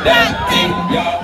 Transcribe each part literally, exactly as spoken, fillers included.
that thing, y'all.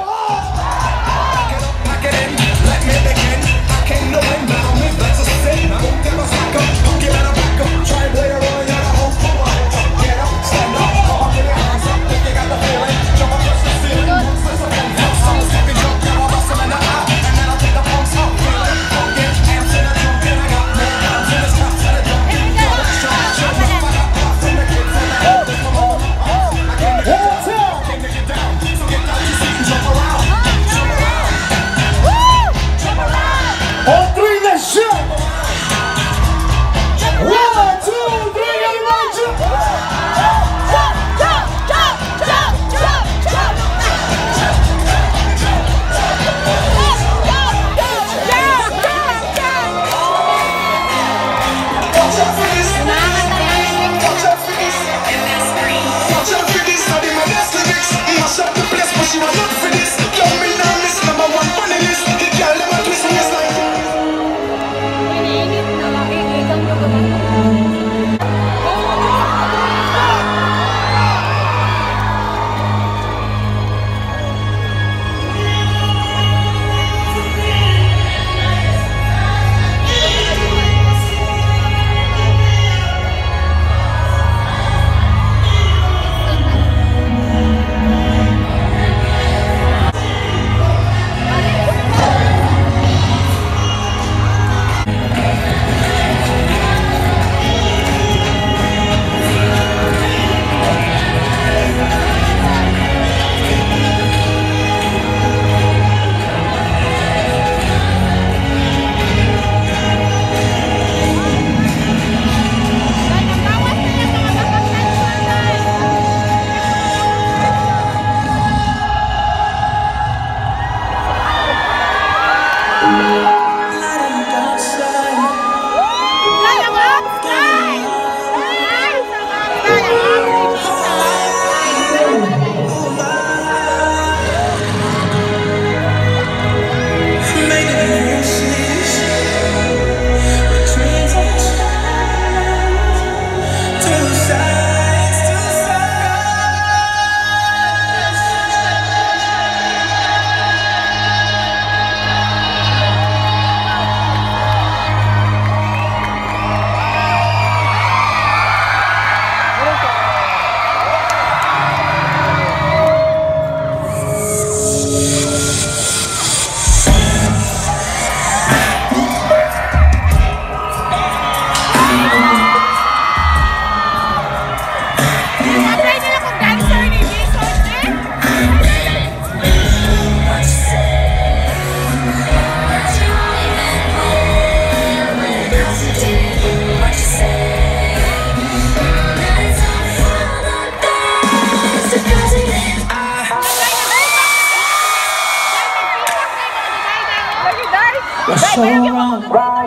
Pack it in, let me begin. I came to win, now me that's a sin. I won't give a slack up, don't give it a back up. Try later on, you're a whole for one. Get up, stand up, come on, get your hands up. If you got the feeling, jump up, touch the ceiling. I'm fucking drunk, now I'm busting in the eye. And then I'll take the pumps out, feel it. Funkin', amps in the trunk, and I got more pounds in this cup. And a drunk, you know it's strong. Show me if I got pops in the kids and the head. They come on, I came to get down, I came to get down. So get down your seat and jump around. Jump around. Jump around. On three, let's jump. One, two, three, everybody jump. Jump, jump, jump, jump, jump, jump. Watch out for this. Watch out for this. Watch out for this. Now they my best lyrics. Mash up the place, but she was not for this. Yo, me now miss number one funny list. The girl never twist me, it's like. So wrong.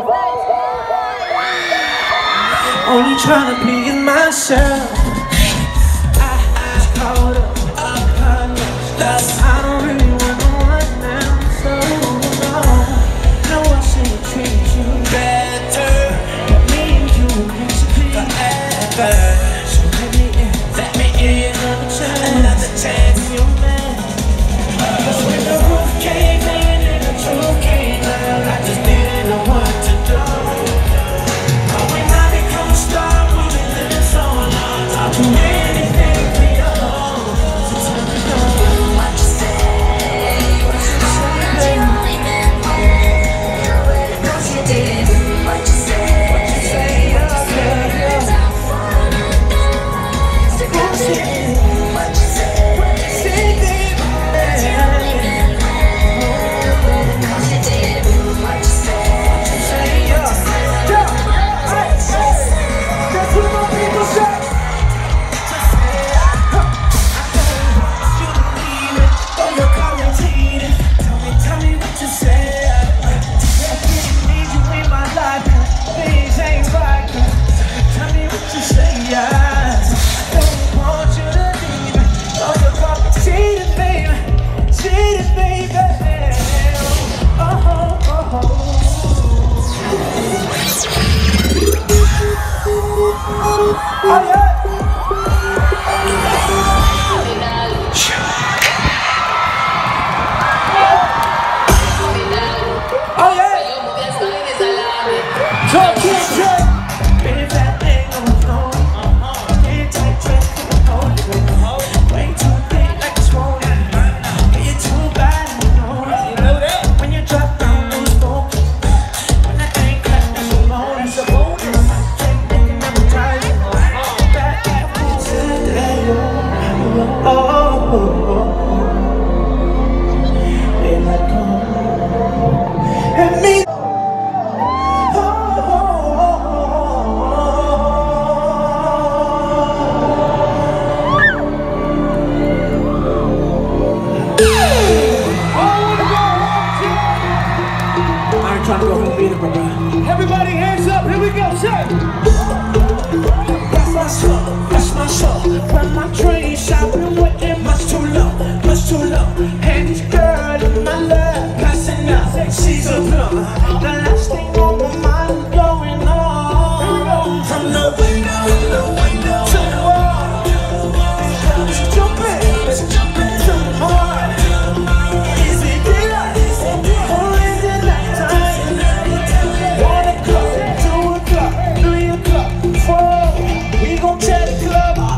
Only trying to please myself. I, I caught up, up, I don't really want no one now. So no, no, I should treat you better. But me and you were meant to be forever. So let me in, let me in another chance, another chance. Be your man. 'Cause when the roof caved in and the truth came out, I just didn't know what to do. But when I become a star, we've been living so long. I'll do anything for you. So tell me no. What you say? What you say? What you did? What you say? What you say? What you say? What you say? What you say? What you say, baby? Oh, yeah. Everybody hands up, here we go, say. That's my soul, that's my soul. When my dreams shopping with it, much too low, much too low. And this girl in my love, passing up, she's a plum. The last thing on my mind going on. From the window, the window to the wall. Let's jump in, let's jump in to the heart. Is it daylight, or is it nighttime? One o'clock, two o'clock, three o'clock, four. We gon' tear the club up.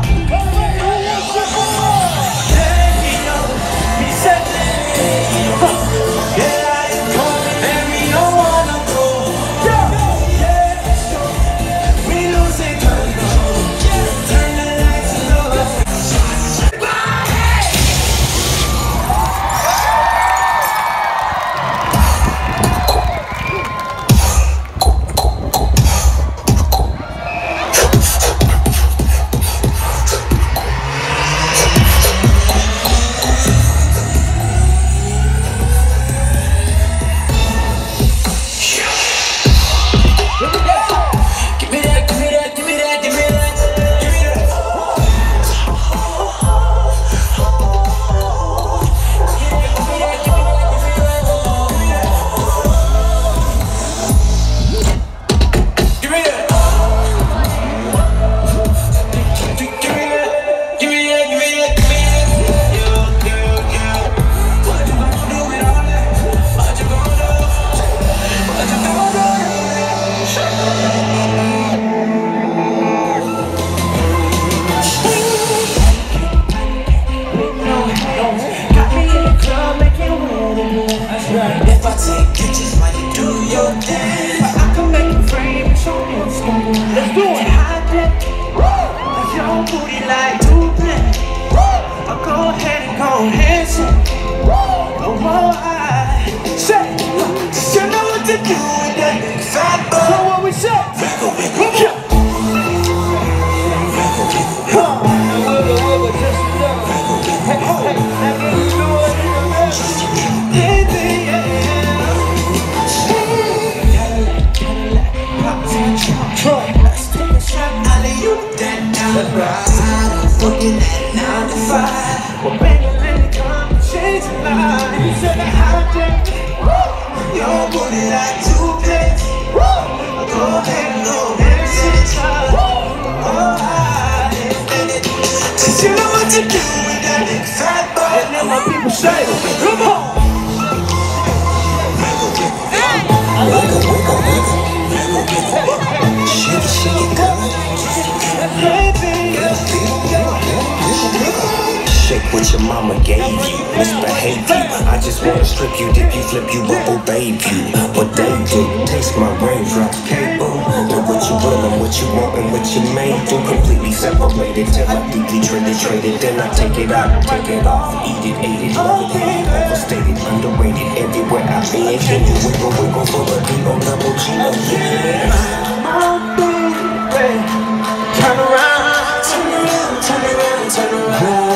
What your mama gave you, misbehave you. I just wanna strip you, dip you, flip you up, or babe you. What they do, taste my raindrop cable. Do what you will and what you want and what you made do. Completely separated till I deeply traded, traded. Then I take it out, take it off, eat it, ate it, love it, overstated, underrated. Everywhere I be, can you wiggle, wiggle for a D O double G? Oh yeah. My baby, turn around, turn around, turn around, turn around.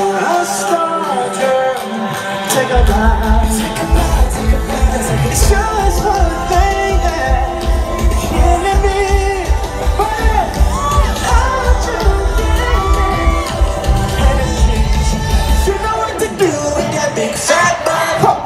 Take a bite, take a bite, take a bite, take a bite. Show us what a thing that you're killing me. But how you get me? Energies, you know what to do with that big fat butt.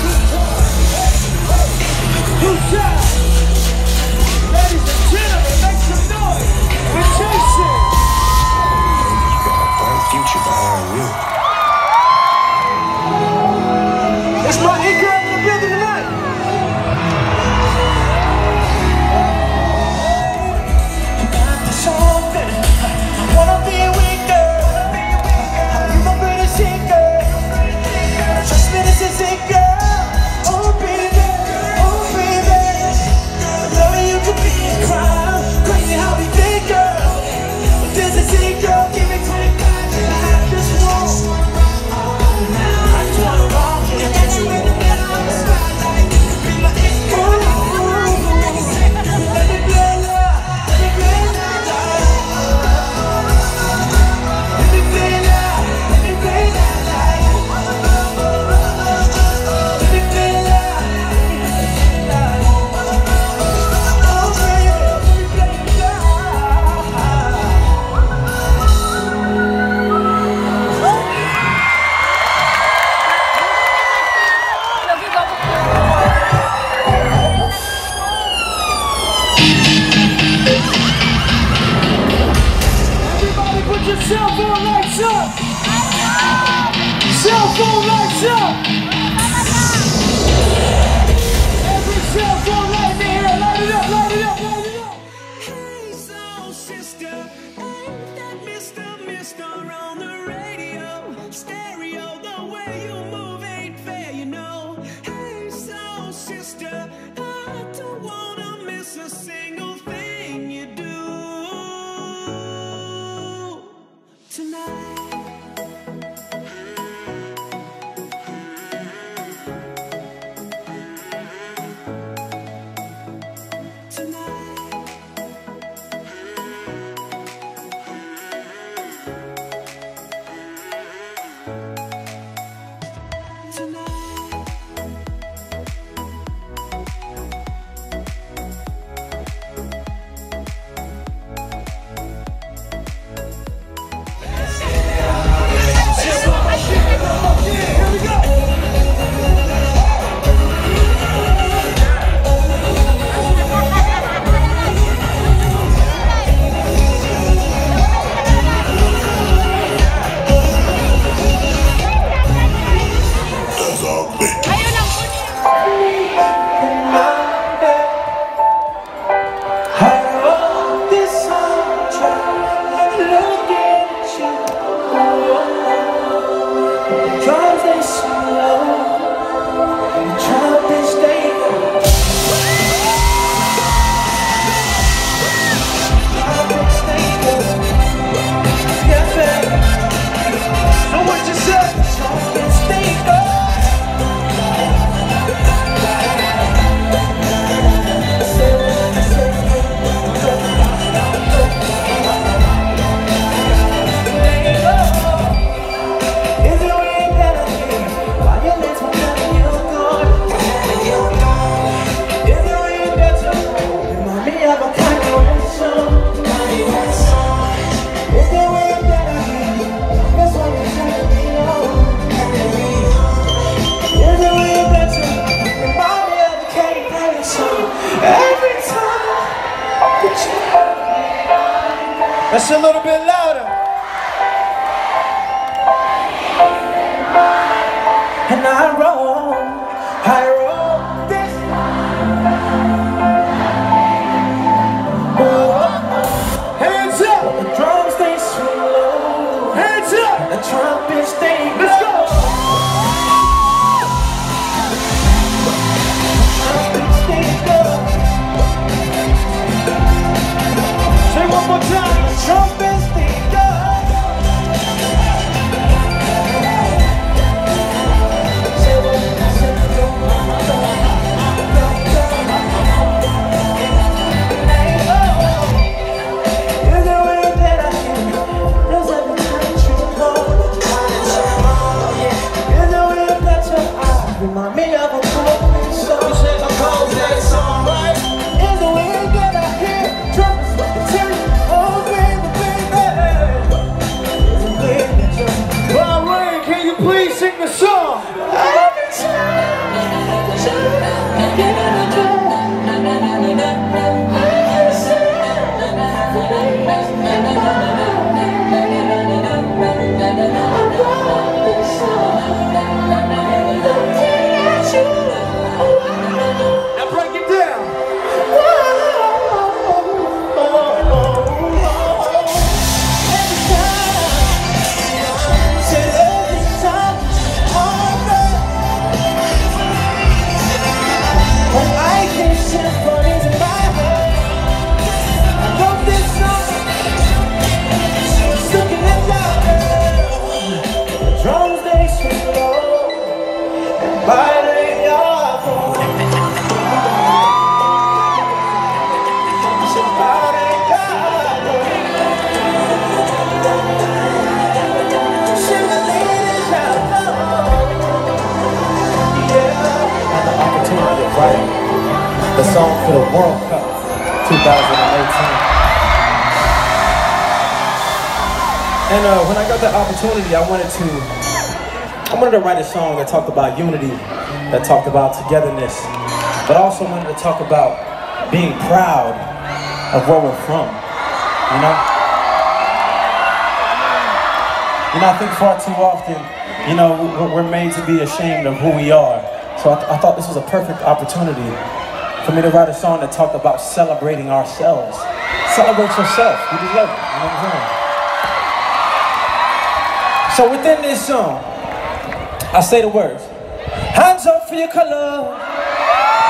Ladies and gentlemen, sister. I don't wanna miss a single thing you do tonight. That's a little bit louder. And I roll, I roll this. Oh, Hands up. the drums they slow, Hands up. the trumpets they blow. Let's go. Trumpets they blow. Say one more time. The trumpets they blow. Remind me of a cold song. You said I called that song, right? Is the wind that I hear, trumpets with the tune. Oh, baby, baby. Is the wind that you Bob Ray, can you please sing the song? every Now break it down. The song for the World Cup twenty eighteen. And uh, when I got the opportunity, I wanted to I wanted to write a song that talked about unity, that talked about togetherness, but also wanted to talk about being proud of where we're from, you know? You know, I think far too often, you know, we're made to be ashamed of who we are. So I, th I thought this was a perfect opportunity for me to write a song that talked about celebrating ourselves. Celebrate yourself. You deserve it. You know what I'm saying? So within this song, I say the words. Hands up for your color.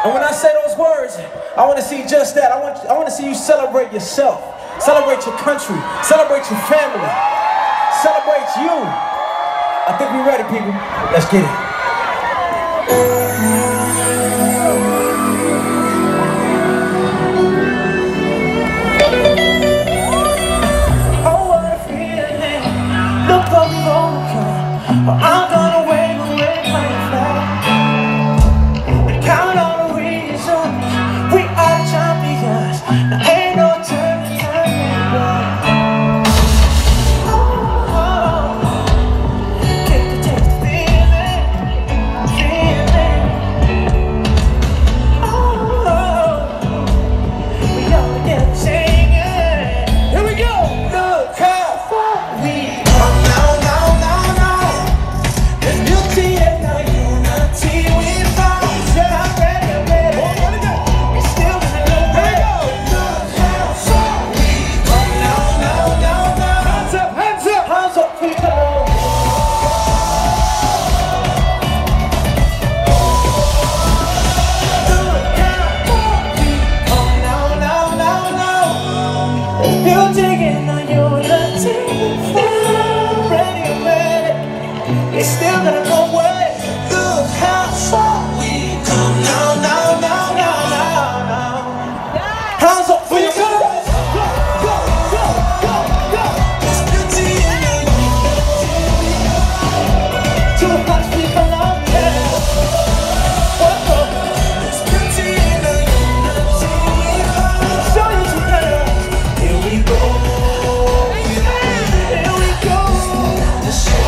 And when I say those words, I want to see just that. I want, I want to see you celebrate yourself. Celebrate your country. Celebrate your family. Celebrate you. I think we're ready, people. Let's get it. Oh, what a feeling. Look what we've overcome. I'm gonna wave away my flag. Count all the reasons we are champions. There ain't no turning back. Oh, oh. Can you taste the feeling? Feeling. Oh, oh. We all together singing. Here we go. Look how far we come now, now, now, now. There's beauty in the unity we found. It's still gonna go away. Look how far we come now, now, now, now, now, now. Hands up for your girls. Go, go, go, go, go. There's beauty in the unity. To the parts people out there. Whoa, whoa. There's beauty in the unity. Show you together. Here we go. Here we go. The show.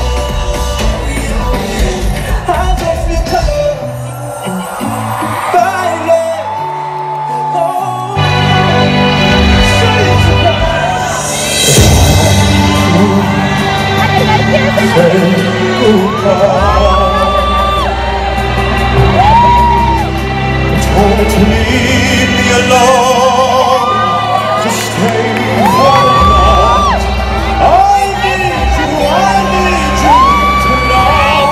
Told to leave me alone, to stay for the night. I need you, I need you tonight.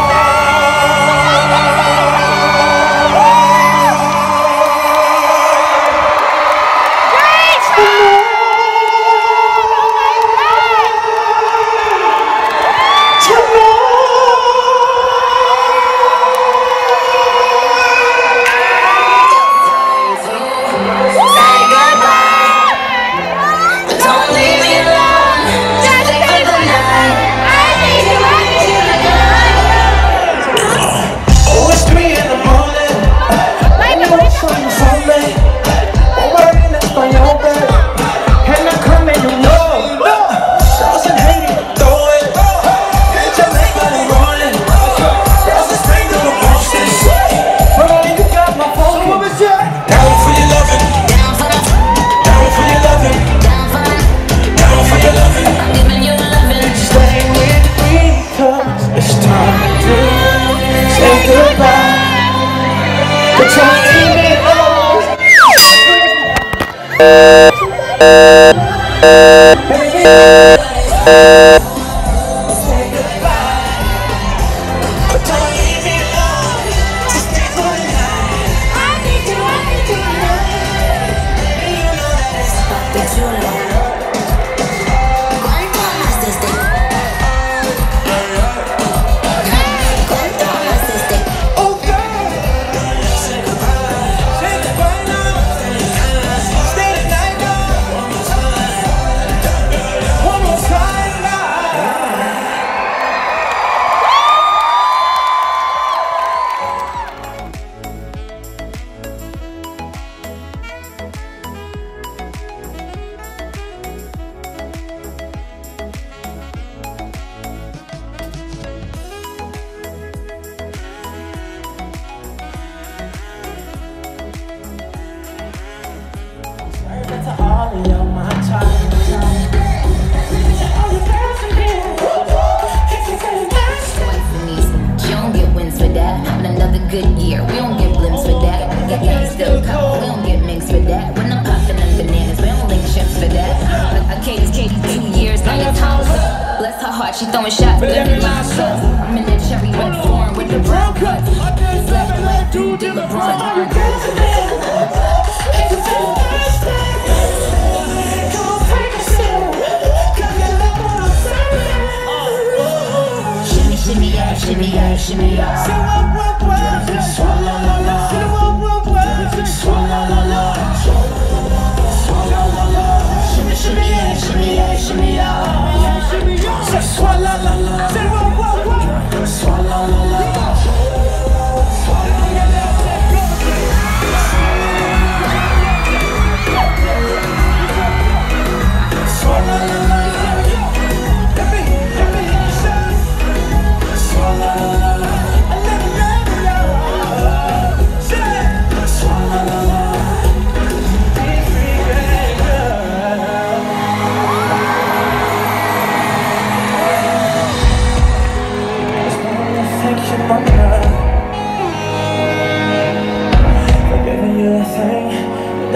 Good year, we don't get blimps for that. Get gang still cup, we don't get minks for that. When I'm popping them bananas, we don't link ships for that. I Katie's Katie two years, now your time's up. Bless her heart, she throwing shots, but every line sucks. I'm in that cherry red form with the brown cuts. This left left dude, did LeBron.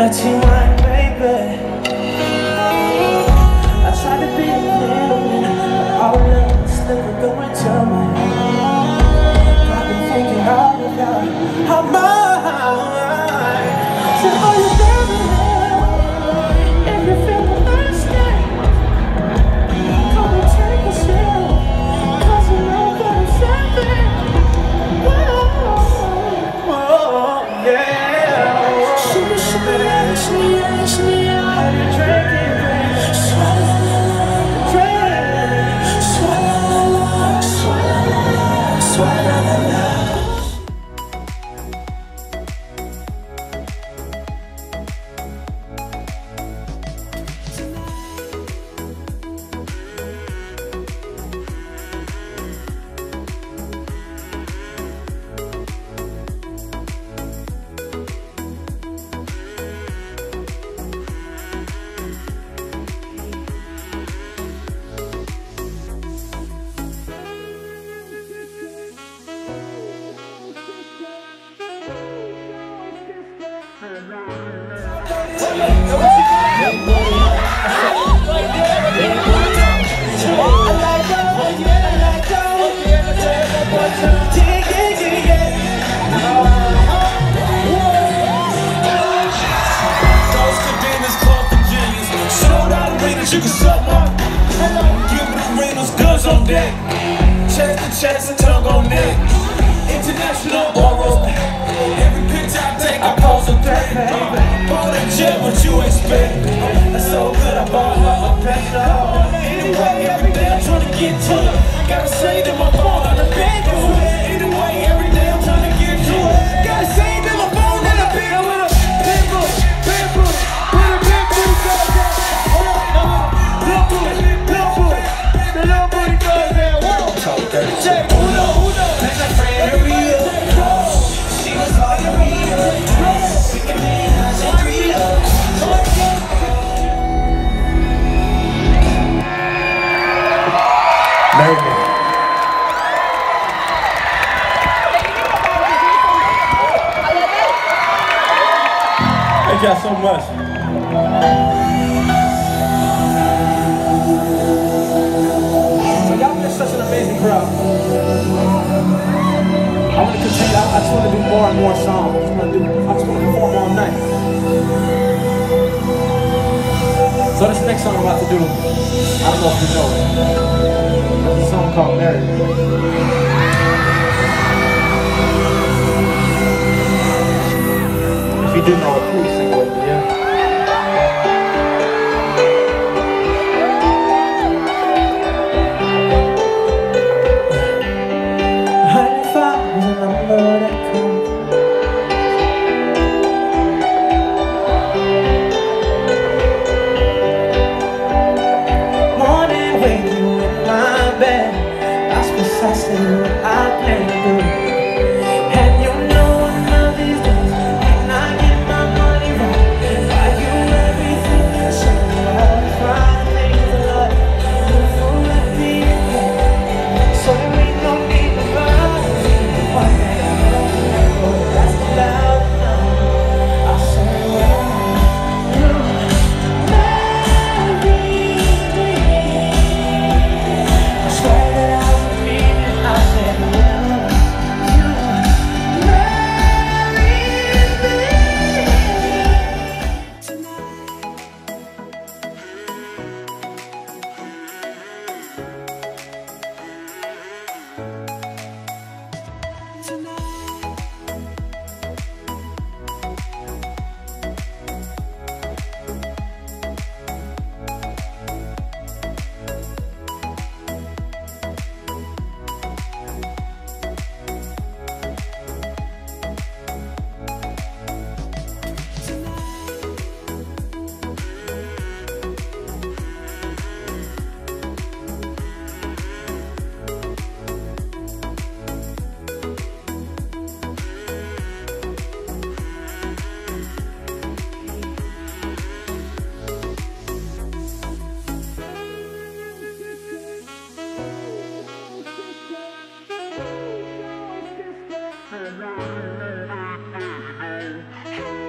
dirty wine, baby. I tried to be a middleman, but all love is never going to my head. I've been thinking all about how mine. So are you never there? If you feel the thirsty, come and take a sip, 'cause you know that I'm saving. Whoa, whoa, yeah. Shimmy, shimmy, shimmy, shimmy, how you drinking, baby? Swallow, drink, swallow, swallow, swallow. You can suck my give the arenas, guns on deck. Chest to chest and tongue on neck. International oral. Every picture I take, I pose a threat. Bought a jet, what you expect? That's so good, I bought her a petrol. Anyway, every day I'm trying to get to it. Gotta say that my phone on the bed. Anyway, every day I'm trying to get to it. Gotta say that my phone on the bed with a pimple, pimple, with a pimple, Say, uno, uno. That's a friend of real. She was hard to read. We can be nice and real. Maybe. Thank y'all so much. Such an amazing crowd. I want to continue. I, I just want to do more and more songs. I just want to do. I just want to perform all night. So this next song I'm about to do, I don't know if you know it. There's a song called "Married." If you do know it, please sing with me. Yeah. Hey,